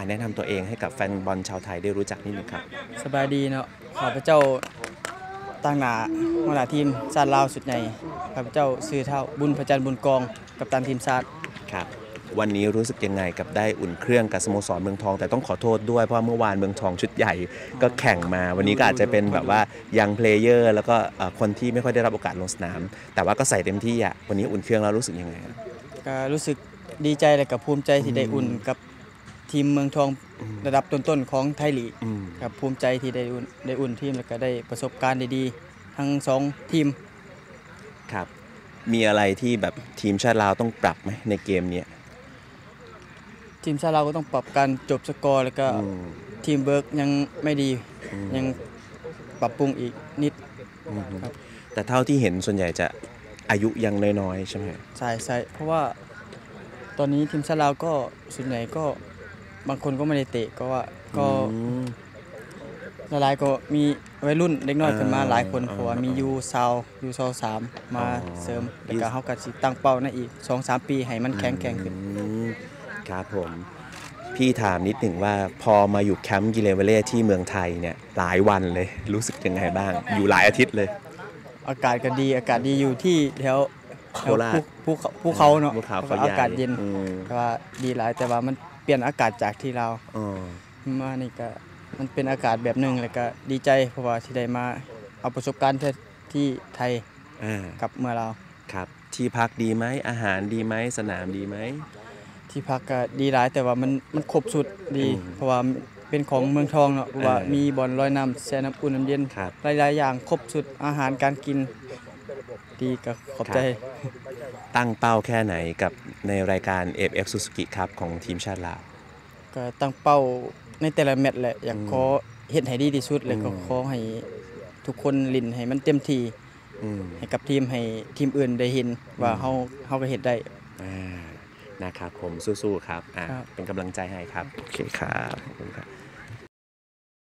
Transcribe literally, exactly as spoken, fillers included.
แนะนำตัวเองให้กับแฟนบอลชาวไทยได้รู้จักนิดนึงครับสบายดีเนาะข้าพเจ้าตั้งหน้าหัวหน้าทีมชาติลาวสุดใหญ่ข้าพเจ้าชื่อเท่าบุญพระจันทร์บุญกองกัปตันทีมชาติครับวันนี้รู้สึกยังไงกับได้อุ่นเครื่องกับสโมสรเมืองทองแต่ต้องขอโทษด้วยเพราะเมื่อวานเมืองทองชุดใหญ่ก็แข่งมาวันนี้ก็อาจจะเป็นแบบว่ายังเพลเยอร์แล้วก็คนที่ไม่ค่อยได้รับโอกาสลงสนามแต่ว่าก็ใส่เต็มที่อ่ะวันนี้อุ่นเครื่องแล้วรู้สึกยังไงก็รู้สึกดีใจและกับภูมิใจที่ได้อุ่นกับทีมเมืองทองระดับต้นๆของไทยลีกครับภูมิใจที่ได้อุ่นได้อุ่นทีมแล้วก็ได้ประสบการณ์ดีๆทั้งสองทีมครับมีอะไรที่แบบทีมชาติลาวต้องปรับไหมในเกมนี้ทีมชาติเราก็ต้องปรับการจบสกอร์แล้วก็ทีมเวิร์กยังไม่ดียังปรับปรุงอีกนิดครับแต่เท่าที่เห็นส่วนใหญ่จะอายุยังน้อยๆใช่ไหมใช่ใช่เพราะว่าตอนนี้ทีมชาติเราก็ส่วนใหญ่ก็บางคนก็ไม่ได้เตะก็ว่าก็หลายๆก็มีวัยรุ่นเด็กน้อยขึ้นมาหลายคนเพราะว่ามียูซาวยูซาวสามมาเสริมแล้วก็เขาก็สิตั้งเป้าในอีก สองสาม ปีให้มันแข็งแกร่งขึ้นครับผมพี่ถามนิดหนึ่งว่าพอมาอยู่แคมป์กิเลนวาเล่ที่เมืองไทยเนี่ยหลายวันเลยรู้สึกยังไงบ้างอยู่หลายอาทิตย์เลยอากาศก็ดีอากาศดีอยู่ที่แถวโคราชภูภูเขาเนาะอากาศเย็นแต่ว่าดีหลายแต่ว่ามันเปลี่ยนอากาศจากที่เรามานี่ก็มันเป็นอากาศแบบนึงแล้วก็ดีใจเพราะว่าที่ได้มาเอาประสบการณ์ที่ไทยกับเมื่อเราครับที่พักดีไหมอาหารดีไหมสนามดีไหมที่พักก็ดีหลายแต่ว่ามันมันครบสุดดีเพราะว่าเป็นของเมืองทองเนาะเพราะว่ามีบ่อนลอยน้ำแช่น้ำอุ่นน้ำเย็นหลายๆอย่างครบสุดอาหารการกินดีก็ขอบใจตั้งเป้าแค่ไหนกับในรายการ เอ เอฟ เอฟ Suzuki Cup ของทีมชาติลาวก็ตั้งเป้าในแต่ละแมตช์แหละอยากขอเฮ็ดให้ดีที่สุดแล้วก็ขอให้ทุกคนเล่นให้มันเต็มที่ให้กับทีมให้ทีมอื่นได้เห็นว่าเฮาเฮาก็เฮ็ดได้นะครับผมสู้ๆครับเป็นกำลังใจให้ครับโอเคครับขอบคุณครับ